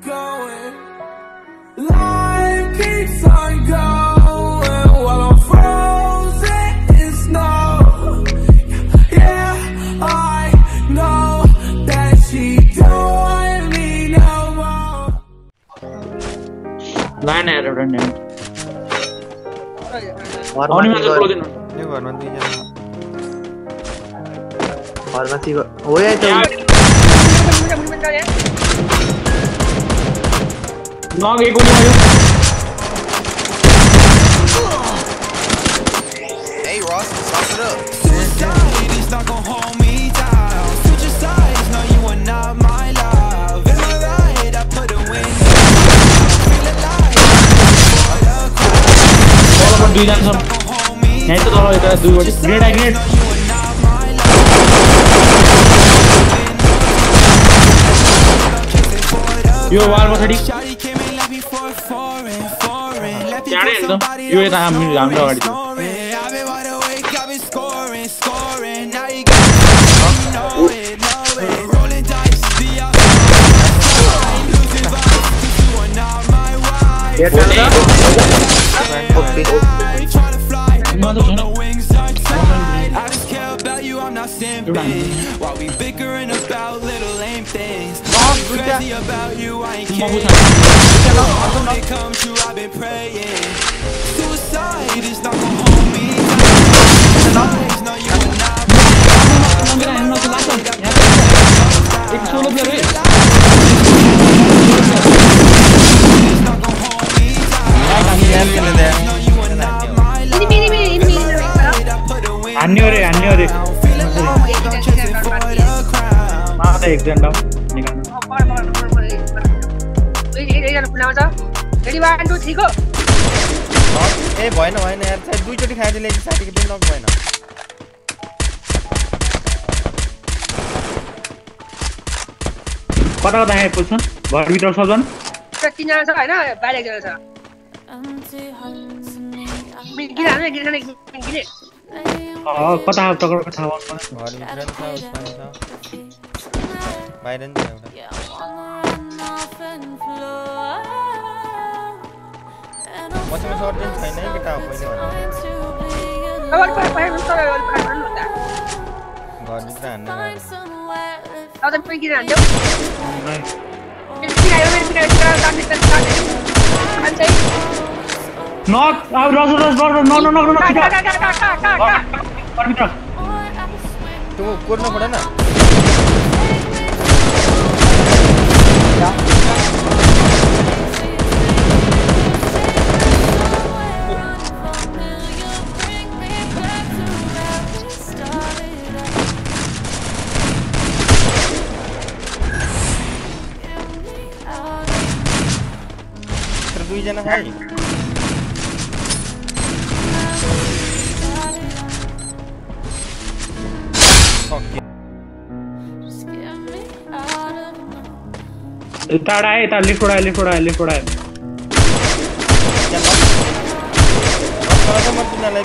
going. Life keeps on going while I'm frozen in snow. Yeah, I know that she don't want me no more. Line error and then. Only one close in. You got one thing. Pharmacy. Oh yeah. Knock एक गोली मारो. Hey Ross, sauce it up. Suicide is not gonna hold me down. Switch your sides, no you are not my love. Am I right? I put a win. Feel alive. All about do jam सब. नहीं तो थोड़ा इधर दूर वाली. Great I great. Yo wall was ready. क्या है इधर? यो ये ताम मिल जाम लो गाड़ी. While we bickering about little lame things, crazy about you, I ain't kidding. When it comes true, I've been praying. Suicide is not gonna hold me down. No, you are not. एक solo player है. अन्य और माता एक जन down निकालना. Ready 1 2 3 go. ए भएन यार साइड दुई चोटी खाइदिले साइड के दिन नक भएन. कता कता है पोजिसन घर भित्र सबजना तीन जना छ हैन बाहिर एक जना छ. मिन्किने हैन किनले मिन्किने कता हो तकर कथा हो घर भित्र छ उसमा छ बाहिर नि एउटा मसँग सर्ट दिन छैन है केटा हो पहिले भने अब पाए रुस्ता घर भित्र हान्ने अब त मिन्किने हान्दियो. मिन्किने आयो नक अब रस नो तू कोर्नु पडेन दुई जना है. ताड़ा है ताड़ लिफ्ट उड़ा है क्या तो मत ना लाइक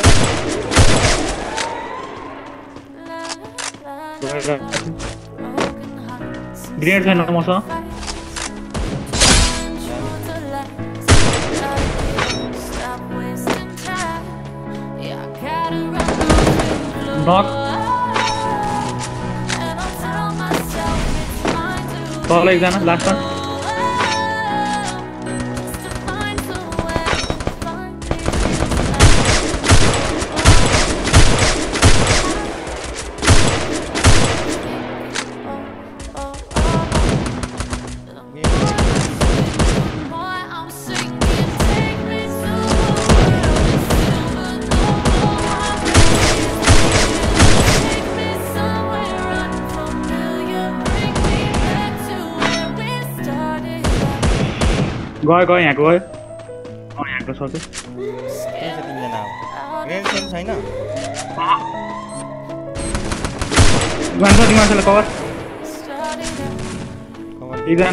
ग्रेनेड है ना मौसा. Knock. Call like that, last one. गयो यहाँको गयो. यहाँको सोचे तीनजना हो. ग्रेड सेम छैन. मान्छेले कभर एकजना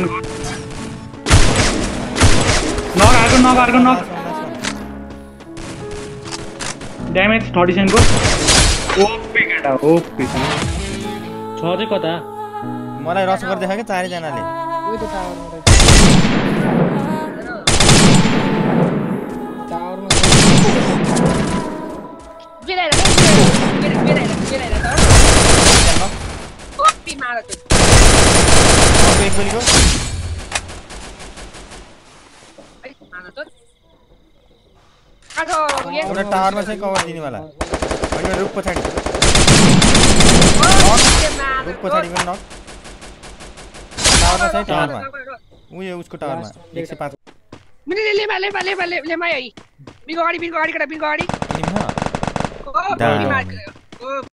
नक अर्को ड्यामेज 37 को. ओपी केटा ओपी छ चाहिँ कता मलाई रस गर्दै छ के चारै जनाले. Wait the tower. Tower. Viene. Copy मारो तू. एक गोलीको मारो तो. काटो ये. एउटा टावरमा चाहिँ कभर दिनेवाला अनि रुख पछाडी रुख पछाडी पनि नक टावरमा चाहिँ टावरमा उयो उसको टावरमा 105 मिनी ले आई बिनको गाडी कटा बिनको गाडी टिममा ओ